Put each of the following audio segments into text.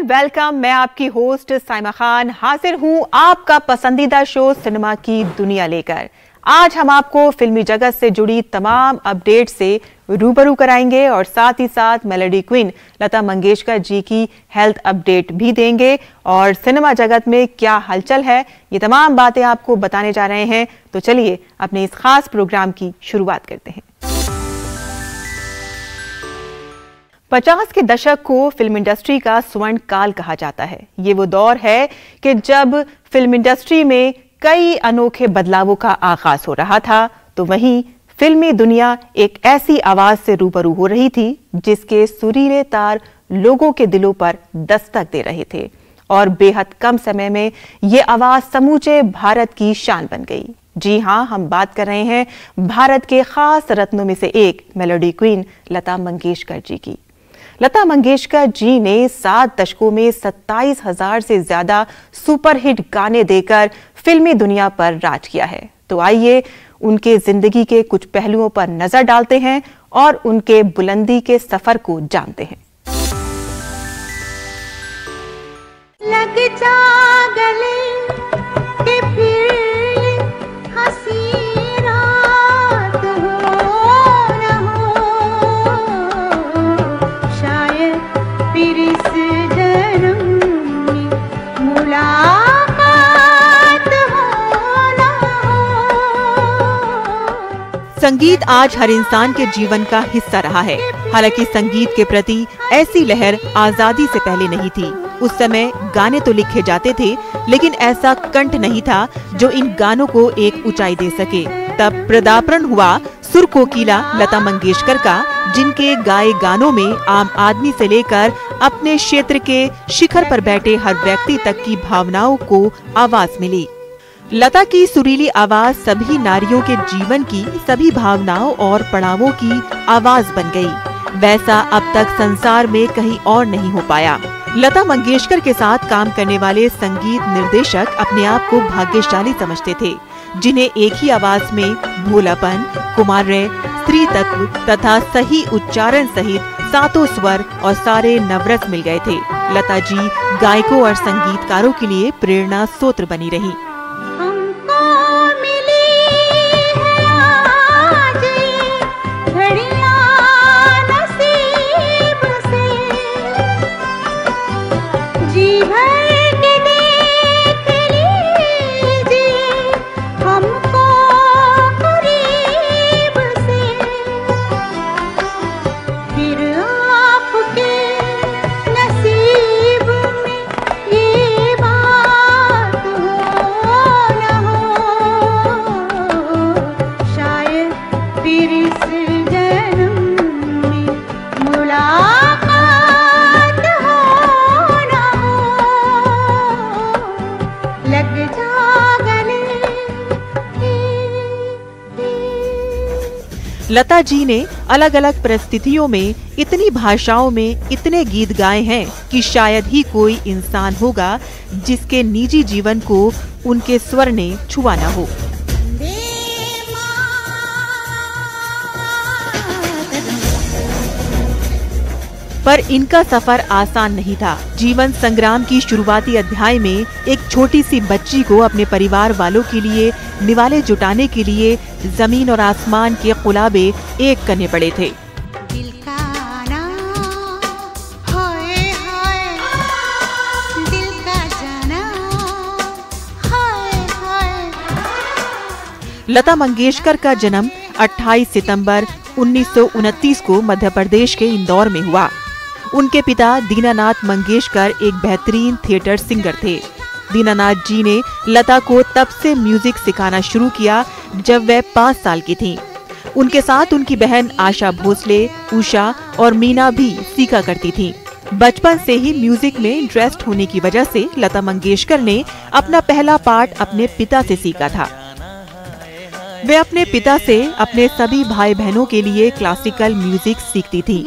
Welcome. मैं आपकी host Saima Khan हाजिर हूं आपका पसंदीदा शो सिनेमा की दुनिया लेकर। आज हम आपको फिल्मी जगत से जुड़ी तमाम अपडेट से रूबरू कराएंगे और साथ ही साथ मेलोडी क्वीन लता मंगेशकर जी की हेल्थ अपडेट भी देंगे और सिनेमा जगत में क्या हलचल है ये तमाम बातें आपको बताने जा रहे हैं। तो चलिए अपने इस खास प्रोग्राम की शुरुआत करते हैं। 50 के दशक को फिल्म इंडस्ट्री का स्वर्ण काल कहा जाता है। ये वो दौर है कि जब फिल्म इंडस्ट्री में कई अनोखे बदलावों का आगाज हो रहा था, तो वहीं फिल्मी दुनिया एक ऐसी आवाज से रूबरू हो रही थी जिसके सुरीले तार लोगों के दिलों पर दस्तक दे रहे थे और बेहद कम समय में ये आवाज समूचे भारत की शान बन गई। जी हां, हम बात कर रहे हैं भारत के खास रत्नों में से एक मेलोडी क्वीन लता मंगेशकर जी की। लता मंगेशकर जी ने 7 दशकों में 27,000 से ज्यादा सुपरहिट गाने देकर फिल्मी दुनिया पर राज किया है। तो आइए उनके जिंदगी के कुछ पहलुओं पर नजर डालते हैं और उनके बुलंदी के सफर को जानते हैं। लग जा गले के फिर हंसी रात हो न हो, शायद फिर इस जन्म में मुलाकात हो न हो। संगीत आज हर इंसान के जीवन का हिस्सा रहा है। हालांकि संगीत के प्रति ऐसी लहर आजादी से पहले नहीं थी। उस समय गाने तो लिखे जाते थे, लेकिन ऐसा कंठ नहीं था जो इन गानों को एक ऊंचाई दे सके। तब पदार्पण हुआ सुर कोकिला लता मंगेशकर का, जिनके गाए गानों में आम आदमी से लेकर अपने क्षेत्र के शिखर पर बैठे हर व्यक्ति तक की भावनाओं को आवाज मिली। लता की सुरीली आवाज सभी नारियों के जीवन की सभी भावनाओं और पड़ावों की आवाज बन गई। वैसा अब तक संसार में कहीं और नहीं हो पाया। लता मंगेशकर के साथ काम करने वाले संगीत निर्देशक अपने आप को भाग्यशाली समझते थे, जिन्हें एक ही आवाज में भोलापन, कुमारय, स्त्री तत्व तथा सही उच्चारण सहित 7 स्वर और सारे नवरस मिल गए थे। लता जी गायकों और संगीतकारों के लिए प्रेरणा स्रोत बनी रही। लता जी ने अलग अलग परिस्थितियों में इतनी भाषाओं में इतने गीत गाए हैं कि शायद ही कोई इंसान होगा जिसके निजी जीवन को उनके स्वर ने छुआ न हो। पर इनका सफर आसान नहीं था। जीवन संग्राम की शुरुआती अध्याय में एक छोटी सी बच्ची को अपने परिवार वालों के लिए निवाले जुटाने के लिए जमीन और आसमान के खुलाबे एक करने पड़े थे। दिल का ना हाय हाय, दिल का जाना हाय हाय। लता मंगेशकर का जन्म 28 सितंबर 1929 को मध्य प्रदेश के इंदौर में हुआ। उनके पिता दीनानाथ मंगेशकर एक बेहतरीन थिएटर सिंगर थे। दीनानाथ जी ने लता को तब से म्यूजिक सिखाना शुरू किया जब वह 5 साल की थीं। उनके साथ उनकी बहन आशा भोसले, उषा और मीना भी सीखा करती थीं। बचपन से ही म्यूजिक में इंटरेस्ट होने की वजह से लता मंगेशकर ने अपना पहला पाठ अपने पिता से सीखा था। वे अपने पिता से अपने सभी भाई बहनों के लिए क्लासिकल म्यूजिक सीखती थीं।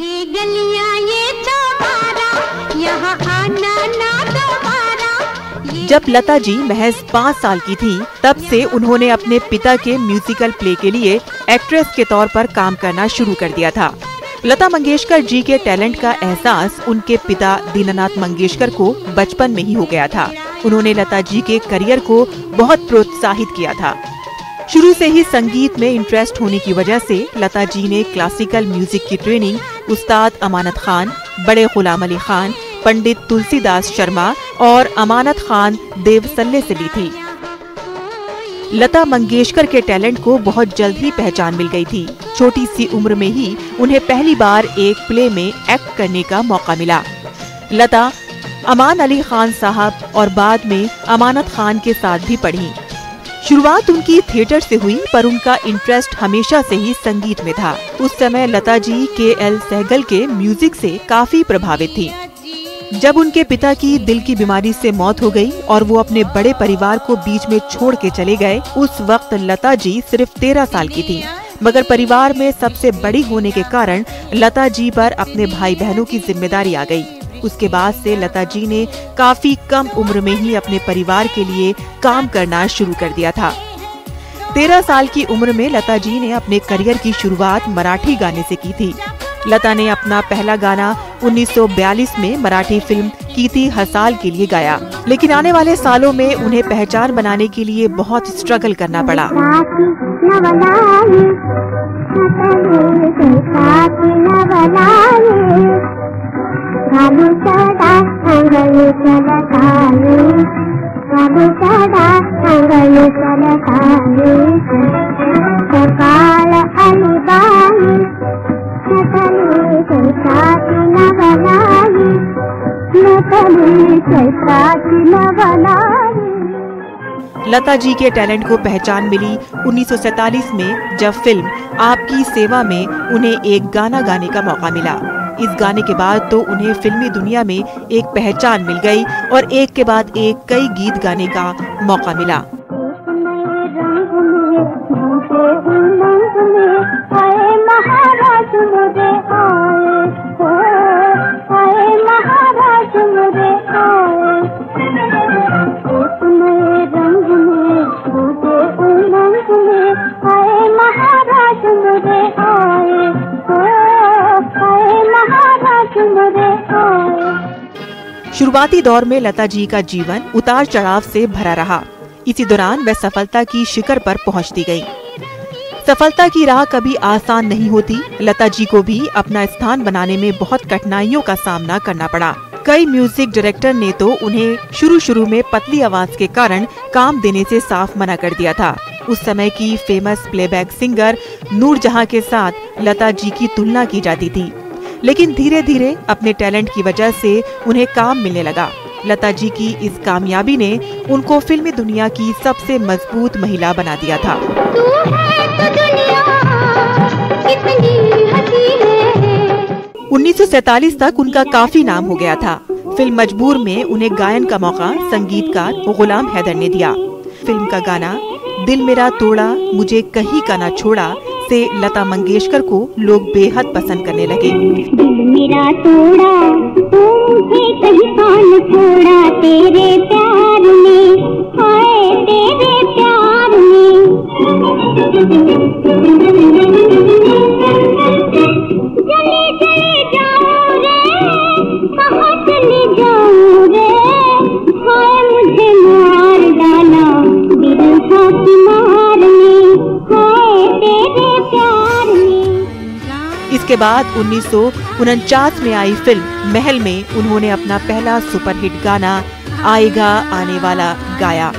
जब लता जी महज 5 साल की थीं, तब से उन्होंने अपने पिता के म्यूजिकल प्ले के लिए एक्ट्रेस के तौर पर काम करना शुरू कर दिया था। लता मंगेशकर जी के टैलेंट का एहसास उनके पिता दीनानाथ मंगेशकर को बचपन में ही हो गया था। उन्होंने लता जी के करियर को बहुत प्रोत्साहित किया था। शुरू से ही संगीत में इंटरेस्ट होने की वजह से लता जी ने क्लासिकल म्यूजिक की ट्रेनिंग उस्ताद अमानत खान, बड़े गुलाम अली खान, पंडित तुलसीदास शर्मा और अमानत खान देवसल्ले से ली थी। लता मंगेशकर के टैलेंट को बहुत जल्द ही पहचान मिल गई थी। छोटी सी उम्र में ही उन्हें पहली बार एक प्ले में एक्ट करने का मौका मिला। लता अमान अली खान साहब और बाद में अमानत खान के साथ भी पढ़ी। शुरुआत उनकी थिएटर से हुई, पर उनका इंटरेस्ट हमेशा से ही संगीत में था। उस समय लता जी के.एल. सहगल के म्यूजिक से काफी प्रभावित थी। जब उनके पिता की दिल की बीमारी से मौत हो गई और वो अपने बड़े परिवार को बीच में छोड़ के चले गए, उस वक्त लता जी सिर्फ 13 साल की थी। मगर परिवार में सबसे बड़ी होने के कारण लता जी पर अपने भाई बहनों की जिम्मेदारी आ गई। उसके बाद से लता जी ने काफी कम उम्र में ही अपने परिवार के लिए काम करना शुरू कर दिया था। 13 साल की उम्र में लता जी ने अपने करियर की शुरुआत मराठी गाने से की थी। लता ने अपना पहला गाना 1942 में मराठी फिल्म कीती हसाल के लिए गाया, लेकिन आने वाले सालों में उन्हें पहचान बनाने के लिए बहुत स्ट्रगल करना पड़ा। लता जी के टैलेंट को पहचान मिली 1947 में, जब फिल्म आपकी सेवा में उन्हें एक गाना गाने का मौका मिला। इस गाने के बाद तो उन्हें फिल्मी दुनिया में एक पहचान मिल गई और एक के बाद एक कई गीत गाने का मौका मिला। शुरुआती दौर में लता जी का जीवन उतार चढ़ाव से भरा रहा। इसी दौरान वह सफलता की शिखर पर पहुंचती गई। सफलता की राह कभी आसान नहीं होती। लता जी को भी अपना स्थान बनाने में बहुत कठिनाइयों का सामना करना पड़ा। कई म्यूजिक डायरेक्टर ने तो उन्हें शुरू में पतली आवाज के कारण काम देने से साफ मना कर दिया था। उस समय की फेमस प्लेबैक सिंगर नूरजहां के साथ लता जी की तुलना की जाती थी, लेकिन धीरे धीरे अपने टैलेंट की वजह से उन्हें काम मिलने लगा। लता जी की इस कामयाबी ने उनको फिल्मी दुनिया की सबसे मजबूत महिला बना दिया था। 1947 तक उनका काफी नाम हो गया था। फिल्म मजबूर में उन्हें गायन का मौका संगीतकार गुलाम हैदर ने दिया। फिल्म का गाना दिल मेरा तोड़ा मुझे कहीं का ना छोड़ा से लता मंगेशकर को लोग बेहद पसंद करने लगे। दिल मेरा तोड़ा तुझे कहीं का ना छोड़ा, तेरे प्यार में हाय तेरे प्यार में चले चले जाऊं रे, कहाँ चले जाऊं रे, हाय मुझे मार डाला दिल का किनार में, हाय तेरे प्यार में। इसके बाद 1949 में आई फिल्म महल में उन्होंने अपना पहला सुपरहिट गाना आएगा आने वाला गाया।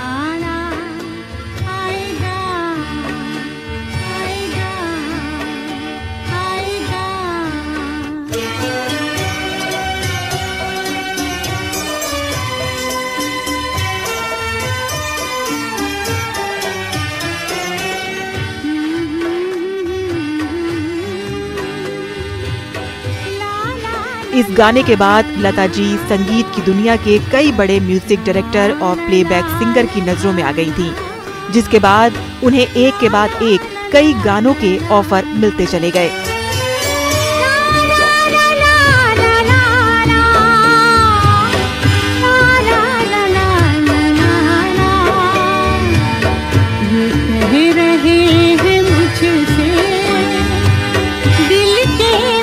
इस गाने के बाद लता जी संगीत की दुनिया के कई बड़े म्यूजिक डायरेक्टर और प्लेबैक सिंगर की नजरों में आ गई थी, जिसके बाद उन्हें एक के बाद एक कई गानों के ऑफर मिलते चले गए। रहे हैं मुझसे दिल के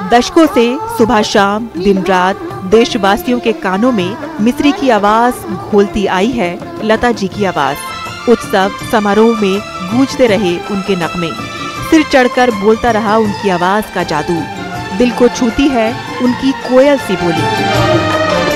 दशकों से सुबह शाम दिन रात देशवासियों के कानों में मिस्री की आवाज घोलती आई है लता जी की आवाज। उत्सव समारोह में गूंजते रहे उनके नगमे, सिर चढ़कर बोलता रहा उनकी आवाज का जादू। दिल को छूती है उनकी कोयल सी बोली।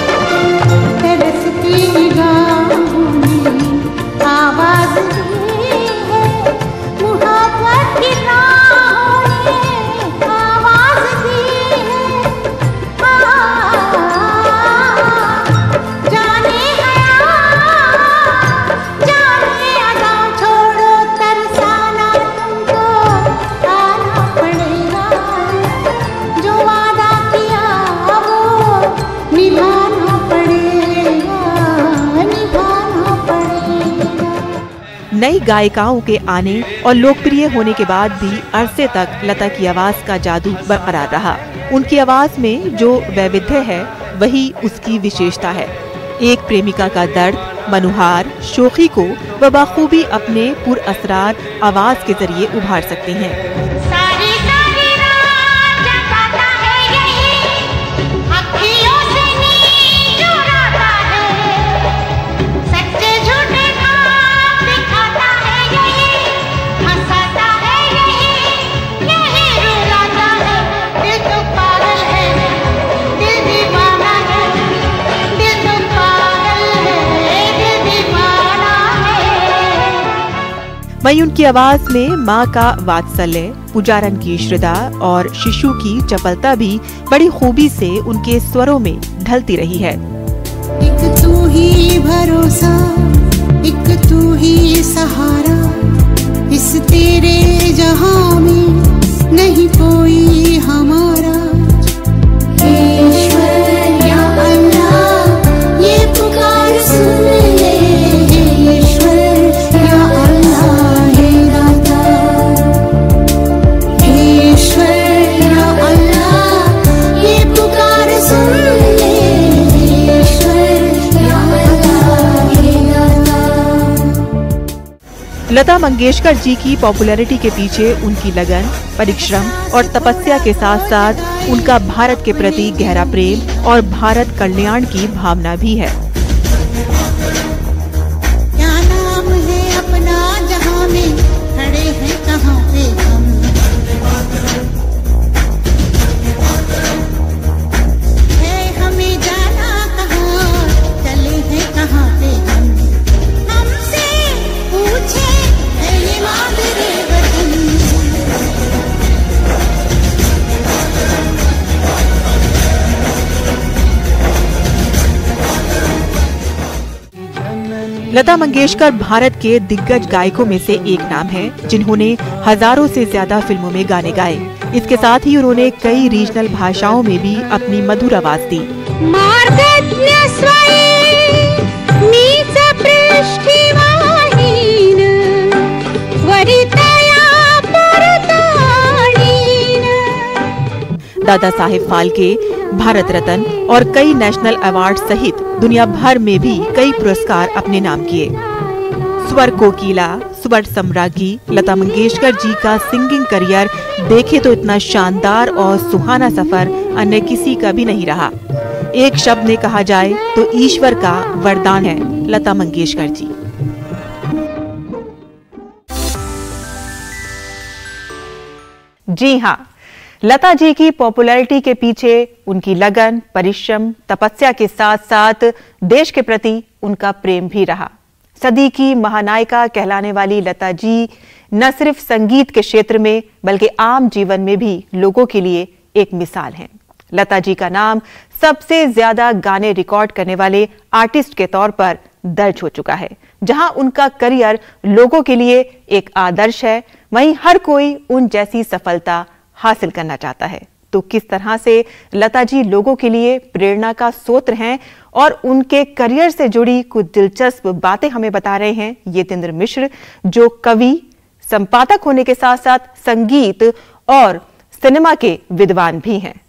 नई गायिकाओं के आने और लोकप्रिय होने के बाद भी अरसे तक लता की आवाज का जादू बरकरार रहा। उनकी आवाज में जो वैविध्य है वही उसकी विशेषता है। एक प्रेमिका का दर्द, मनुहार, शोखी को वह बखूबी अपने पुरअसरार आवाज के जरिए उभार सकती हैं। वहीं उनकी आवाज में माँ का वात्सल्य, पुजारन की श्रद्धा और शिशु की चपलता भी बड़ी खूबी से उनके स्वरों में ढलती रही है। एक तू ही भरोसा, एक तू ही सहारा, इस तेरे जहां में नहीं कोई हमारा। ईश्वर या अल्लाह ये पुकार सुन ले, ईश्वर या अल्लाह हे दाता, ईश्वर या अल्लाह ये पुकार सुन ले, ईश्वर या अल्लाह हे दाता। लता मंगेशकर जी की पॉपुलैरिटी के पीछे उनकी लगन, परिश्रम और तपस्या के साथ साथ उनका भारत के प्रति गहरा प्रेम और भारत कल्याण की भावना भी है। क्या नाम है अपना जहां में खड़े हैं कहाँ पे हम, है हमें जाना कहाँ, चले हैं कहाँ पे हम, हमसे पूछे है ये मादरे वतन। लता मंगेशकर भारत के दिग्गज गायकों में से एक नाम है, जिन्होंने हजारों से ज्यादा फिल्मों में गाने गाए। इसके साथ ही उन्होंने कई रीजनल भाषाओं में भी अपनी मधुर आवाज दी। दादा साहेब फाल्के, भारत रत्न और कई नेशनल अवार्ड सहित दुनिया भर में भी कई पुरस्कार अपने नाम किए। स्वर कोकिला, स्वर सम्राज्ञी लता मंगेशकर जी का सिंगिंग करियर देखे तो इतना शानदार और सुहाना सफर अन्य किसी का भी नहीं रहा। एक शब्द में कहा जाए तो ईश्वर का वरदान है लता मंगेशकर जी। जी हाँ, लता जी की पॉपुलैरिटी के पीछे उनकी लगन, परिश्रम, तपस्या के साथ साथ देश के प्रति उनका प्रेम भी रहा। सदी की महानायिका कहलाने वाली लता जी न सिर्फ संगीत के क्षेत्र में बल्कि आम जीवन में भी लोगों के लिए एक मिसाल हैं। लता जी का नाम सबसे ज्यादा गाने रिकॉर्ड करने वाले आर्टिस्ट के तौर पर दर्ज हो चुका है। जहां उनका करियर लोगों के लिए एक आदर्श है, वहीं हर कोई उन जैसी सफलता हासिल करना चाहता है। तो किस तरह से लता जी लोगों के लिए प्रेरणा का स्रोत हैं और उनके करियर से जुड़ी कुछ दिलचस्प बातें हमें बता रहे हैं यतेंद्र मिश्र, जो कवि, संपादक होने के साथ साथ संगीत और सिनेमा के विद्वान भी हैं।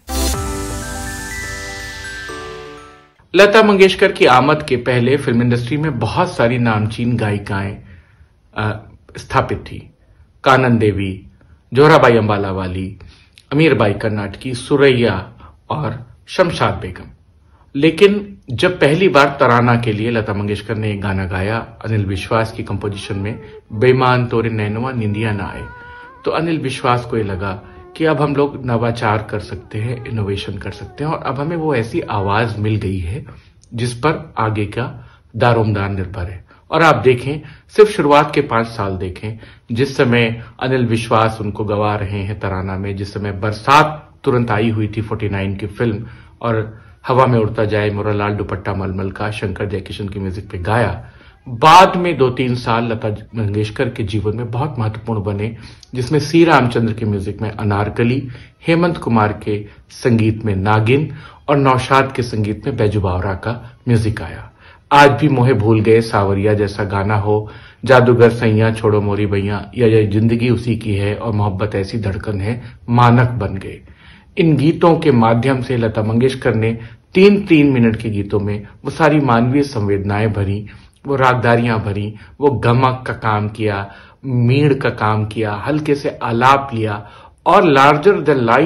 लता मंगेशकर की आमद के पहले फिल्म इंडस्ट्री में बहुत सारी नामचीन गायिकाएं स्थापित थी। कानन देवी, जोराबाई अंबाला वाली, अमीरबाई कर्नाटकी, सुरैया और शमशाद बेगम। लेकिन जब पहली बार तराना के लिए लता मंगेशकर ने एक गाना गाया अनिल विश्वास की कंपोजिशन में, बेईमान तोरे नैनवा निंदिया ना आए, तो अनिल विश्वास को ये लगा कि अब हम लोग नवाचार कर सकते हैं, इनोवेशन कर सकते हैं और अब हमें वो ऐसी आवाज मिल गई है जिस पर आगे का दारोमदार निर्भर है। और आप देखें, सिर्फ शुरुआत के 5 साल देखें, जिस समय अनिल विश्वास उनको गवा रहे हैं तराना में, जिस समय बरसात तुरंत आई हुई थी 49 की फिल्म और हवा में उड़ता जाए मोरा लाल दुपट्टा मलमल का शंकर जयकिशन की म्यूजिक पे गाया, बाद में 2-3 साल लता मंगेशकर के जीवन में बहुत महत्वपूर्ण बने, जिसमें सी रामचंद्र के म्यूजिक में अनारकली, हेमंत कुमार के संगीत में नागिन और नौशाद के संगीत में बैजू बावरा का म्यूजिक आया। आज भी मोहे भूल गए सावरिया जैसा गाना हो, जादूगर सैया छोड़ो मोरी बैया, या ये जिंदगी उसी की है और मोहब्बत ऐसी धड़कन है, मानक बन गए। इन गीतों के माध्यम से लता मंगेशकर ने 3-3 मिनट के गीतों में वो सारी मानवीय संवेदनाएं भरी, वो रागदारियां भरी, वो गमक का काम किया, मीड़ का काम किया, हल्के से आलाप लिया और लार्जर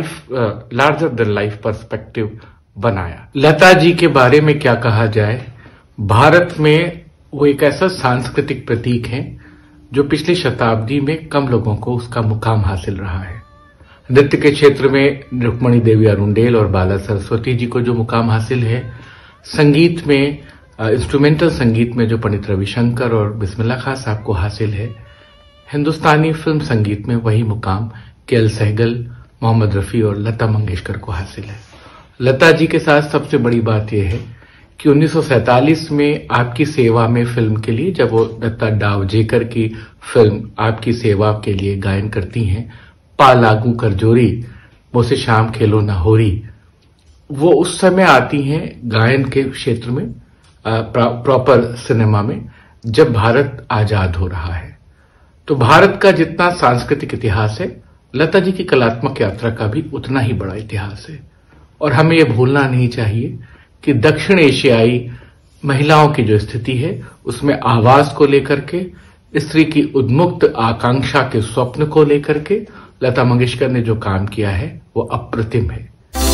देन लाइफ पर्सपेक्टिव बनाया। लता जी के बारे में क्या कहा जाए, भारत में वो एक ऐसा सांस्कृतिक प्रतीक है जो पिछली शताब्दी में कम लोगों को उसका मुकाम हासिल रहा है। नृत्य के क्षेत्र में रुक्मणी देवी अरुंडेल और बाला सरस्वती जी को जो मुकाम हासिल है, संगीत में इंस्ट्रूमेंटल संगीत में जो पंडित रविशंकर और बिस्मिल्लाह खां साहब को हासिल है, हिंदुस्तानी फिल्म संगीत में वही मुकाम के.एल. सहगल, मोहम्मद रफी और लता मंगेशकर को हासिल है। लता जी के साथ सबसे बड़ी बात यह है कि 1947 में आपकी सेवा में फिल्म के लिए, जब वो दत्ता डावजेकर की फिल्म आपकी सेवा के लिए गायन करती हैं, पा लागू कर जोरी मोसे शाम खेलो न होरी, वो उस समय आती हैं गायन के क्षेत्र में, प्रॉपर सिनेमा में, जब भारत आजाद हो रहा है। तो भारत का जितना सांस्कृतिक इतिहास है, लता जी की कलात्मक यात्रा का भी उतना ही बड़ा इतिहास है। और हमें यह भूलना नहीं चाहिए कि दक्षिण एशियाई महिलाओं की जो स्थिति है, उसमें आवाज को लेकर के, स्त्री की उन्मुक्त आकांक्षा के स्वप्न को लेकर के लता मंगेशकर ने जो काम किया है वो अप्रतिम है।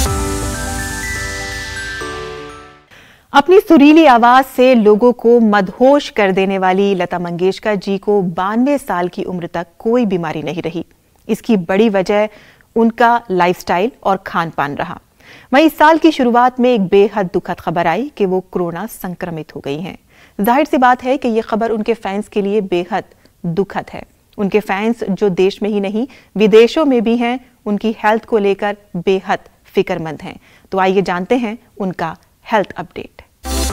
अपनी सुरीली आवाज से लोगों को मदहोश कर देने वाली लता मंगेशकर जी को 92 साल की उम्र तक कोई बीमारी नहीं रही। इसकी बड़ी वजह उनका लाइफस्टाइल और खान पान रहा। वहीं इस साल की शुरुआत में एक बेहद दुखद खबर आई कि वो कोरोना संक्रमित हो गई हैं। जाहिर सी बात है कि ये खबर उनके फैंस के लिए बेहद दुखद है। उनके फैंस जो देश में ही नहीं विदेशों में भी हैं, उनकी हेल्थ को लेकर बेहद फिक्रमंद हैं। तो आइए जानते हैं उनका हेल्थ अपडेट।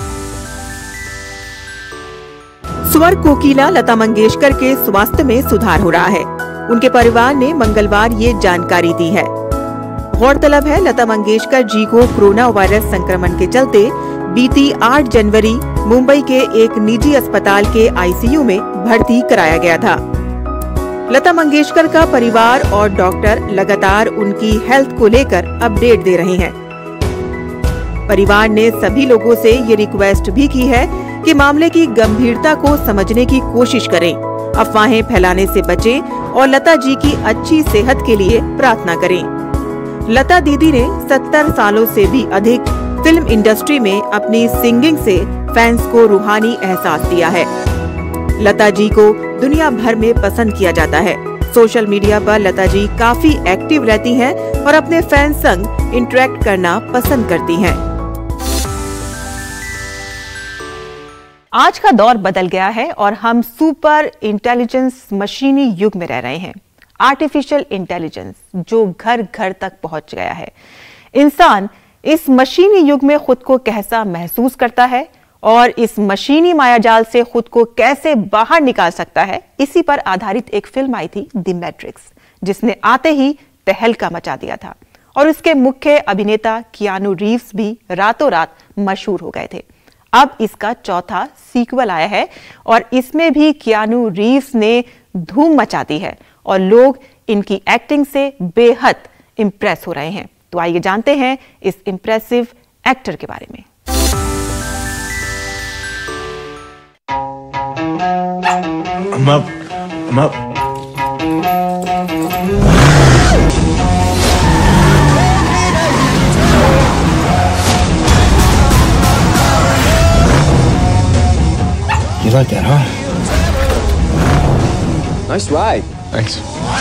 स्वर कोकिला लता मंगेशकर के स्वास्थ्य में सुधार हो रहा है। उनके परिवार ने मंगलवार ये जानकारी दी है। गौरतलब है, लता मंगेशकर जी को कोरोना वायरस संक्रमण के चलते बीती 8 जनवरी मुंबई के एक निजी अस्पताल के आईसीयू में भर्ती कराया गया था। लता मंगेशकर का परिवार और डॉक्टर लगातार उनकी हेल्थ को लेकर अपडेट दे रहे हैं। परिवार ने सभी लोगों से ये रिक्वेस्ट भी की है कि मामले की गंभीरता को समझने की कोशिश करें, अफवाहें फैलाने से बचें और लता जी की अच्छी सेहत के लिए प्रार्थना करें। लता दीदी ने 70 सालों से भी अधिक फिल्म इंडस्ट्री में अपनी सिंगिंग से फैंस को रूहानी एहसास दिया है। लता जी को दुनिया भर में पसंद किया जाता है। सोशल मीडिया पर लता जी काफी एक्टिव रहती हैं और अपने फैंस संग इंटरेक्ट करना पसंद करती हैं। आज का दौर बदल गया है और हम सुपर इंटेलिजेंस मशीनी युग में रह रहे हैं। आर्टिफिशियल इंटेलिजेंस जो घर घर तक पहुंच गया है। इंसान इस मशीनी युग में खुद को कैसा महसूस करता है और इस मशीनी मायाजाल से खुद को कैसे बाहर निकाल सकता है, इसी पर आधारित एक फिल्म आई थी द मैट्रिक्स, जिसने आते ही तहलका मचा दिया था और उसके मुख्य अभिनेता कियानू रीव्स भी रातों रात मशहूर हो गए थे। अब इसका चौथा सीक्वल आया है और इसमें भी कियानू रीव्स ने धूम मचा दी है और लोग इनकी एक्टिंग से बेहद इंप्रेस हो रहे हैं। तो आइए जानते हैं इस इंप्रेसिव एक्टर के बारे में। like that, huh? Nice ride. Thanks.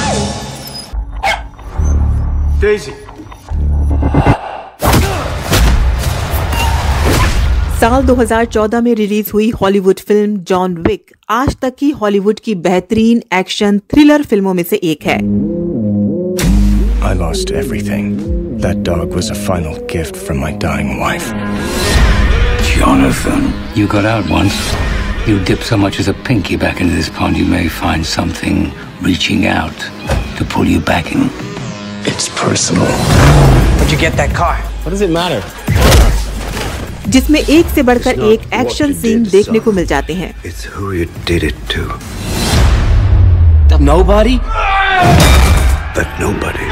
Daisy. साल 2014 में रिलीज हुई हॉलीवुड फिल्म जॉन विक आज तक की हॉलीवुड की बेहतरीन एक्शन थ्रिलर फिल्मों में से एक है। I lost everything. That dog was a final gift from my dying wife. Jonathan, you got out once. You dip so much as a pinky back into this pond, you may find something reaching out to pull you back in. It's personal. Where'd you get that car? What does it matter? जिसमें एक से बढ़कर एक action scene देखने को मिल जाते हैं। It's who you did it to. Nobody? But nobody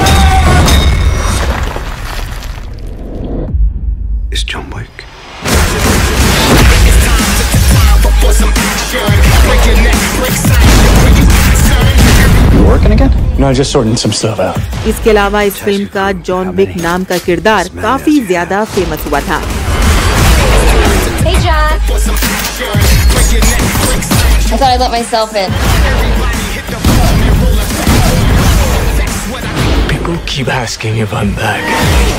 is John Wick. You working again? No, just sorting some stuff out. इसके अलावा इस फिल्म का जॉन विक नाम का किरदार काफी ज्यादा फेमस हुआ था। Hey John. I thought I let myself in. People keep asking if I'm back.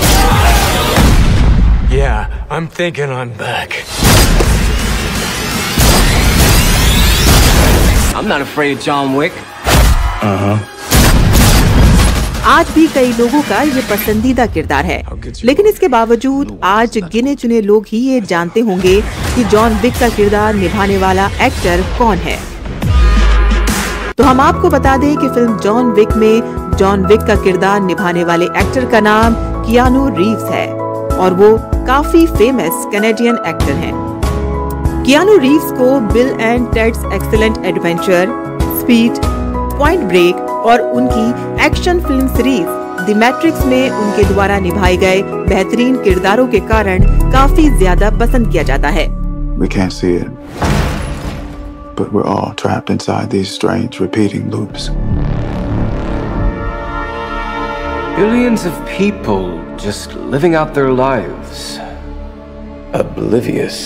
Yeah, I'm thinking I'm back. I'm not afraid of John Wick. आज भी कई लोगों का ये पसंदीदा किरदार है, लेकिन इसके बावजूद आज गिने चुने लोग ही ये जानते होंगे कि जॉन विक का किरदार निभाने वाला एक्टर कौन है। तो हम आपको बता दें कि फिल्म जॉन विक में जॉन विक का किरदार निभाने वाले एक्टर का नाम कियानू रीव्स है और वो काफी फेमस कैनेडियन एक्टर हैं। कियानू रीव्स को Bill and Ted's Excellent Adventure, Speed, Point Break और उनकी action film series the Matrix में उनके द्वारा निभाए गए बेहतरीन किरदारों के कारण काफी ज्यादा पसंद किया जाता है। We can't see it, but we're all trapped inside these strange repeating loops. Billions of people just living out their lives, Oblivious.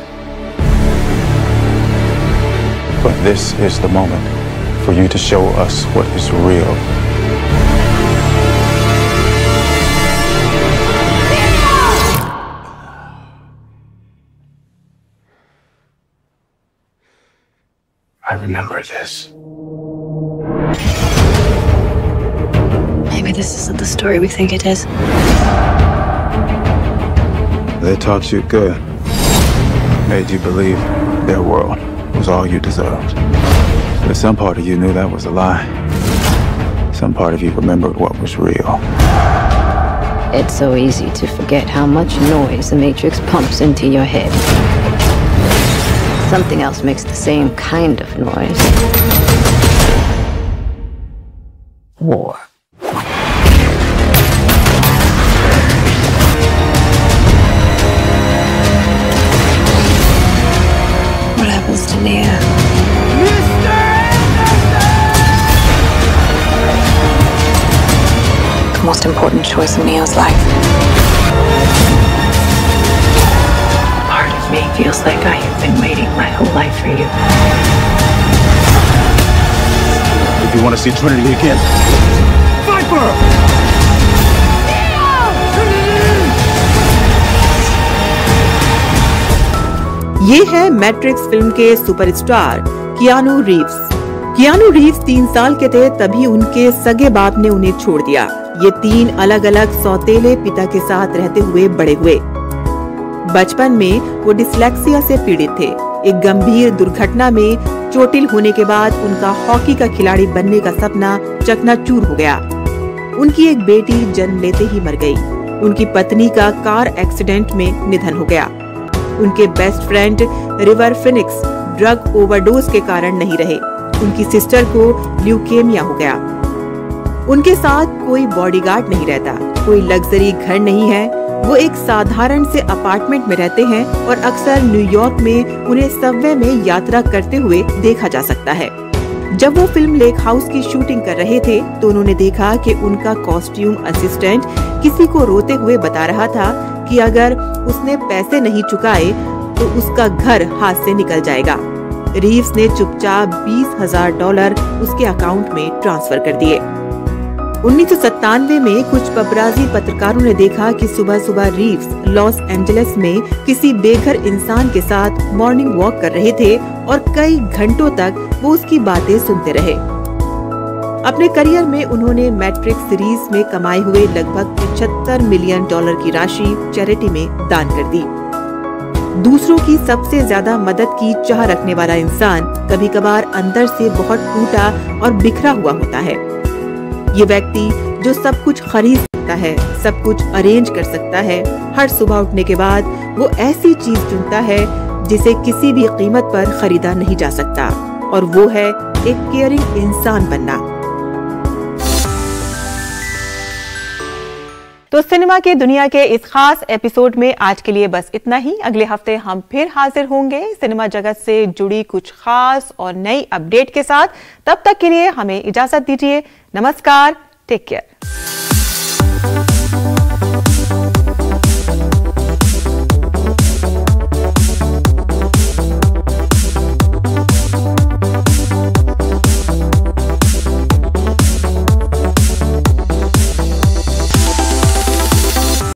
But this is the moment for you to show us what is real. I remember this. Maybe this isn't the story we think it is. They taught you good, made you believe their world was all you deserved. But some part of you knew that was a lie. Some part of you remembered what was real. It's so easy to forget how much noise the Matrix pumps into your head. Something else makes the same kind of noise. War. What happens to Nia? The most important choice in Neo's life. Part of me feels like I have been waiting my whole life for you. If you want to see Trinity again, fight for her! ये है Matrix film के superstar Keanu Reeves. Keanu Reeves 3 साल के थे तभी उनके सगे बाप ने उन्हें छोड़ दिया। ये 3 अलग अलग सौतेले पिता के साथ रहते हुए बड़े हुए। बचपन में वो डिस्लेक्सिया से पीड़ित थे। एक गंभीर दुर्घटना में चोटिल होने के बाद उनका हॉकी का खिलाड़ी बनने का सपना चकनाचूर हो गया। उनकी एक बेटी जन्म लेते ही मर गई। उनकी पत्नी का कार एक्सीडेंट में निधन हो गया। उनके best friend River Phoenix drug overdose के कारण नहीं रहे। उनकी सिस्टर को ल्यूकेमिया हो गया। उनके साथ कोई बॉडीगार्ड नहीं रहता, कोई लग्जरी घर नहीं है। वो एक साधारण से अपार्टमेंट में रहते हैं और अक्सर न्यूयॉर्क में उन्हें सबवे में यात्रा करते हुए देखा जा सकता है। जब वो फिल्म लेक हाउस की शूटिंग कर रहे थे तो उन्होंने देखा कि उनका कॉस्ट्यूम असिस्टेंट किसी को रोते हुए बता रहा था कि अगर उसने पैसे नहीं चुकाए तो उसका घर हाथ से निकल जाएगा। रीव्स ने चुपचाप $20,000 उसके अकाउंट में ट्रांसफर कर दिए। 1997 में कुछ पपराजी पत्रकारों ने देखा कि सुबह सुबह रीव्स लॉस एंजलिस में किसी बेघर इंसान के साथ मॉर्निंग वॉक कर रहे थे और कई घंटों तक वो उसकी बातें सुनते रहे। अपने करियर में उन्होंने मैट्रिक्स सीरीज में कमाए हुए लगभग $75 मिलियन की राशि चैरिटी में दान कर दी। दूसरों की सबसे ज्यादा मदद की चाह रखने वाला इंसान कभी कभार अंदर से बहुत टूटा और बिखरा हुआ होता है। ये व्यक्ति जो सब कुछ खरीद सकता है, सब कुछ अरेंज कर सकता है, हर सुबह उठने के बाद वो ऐसी चीज चुनता है जिसे किसी भी कीमत पर खरीदा नहीं जा सकता, और वो है एक केयरिंग इंसान बनना। तो सिनेमा की दुनिया के इस खास एपिसोड में आज के लिए बस इतना ही। अगले हफ्ते हम फिर हाजिर होंगे सिनेमा जगत से जुड़ी कुछ खास और नई अपडेट के साथ। तब तक के लिए हमें इजाजत दीजिए। नमस्कार, टेक केयर।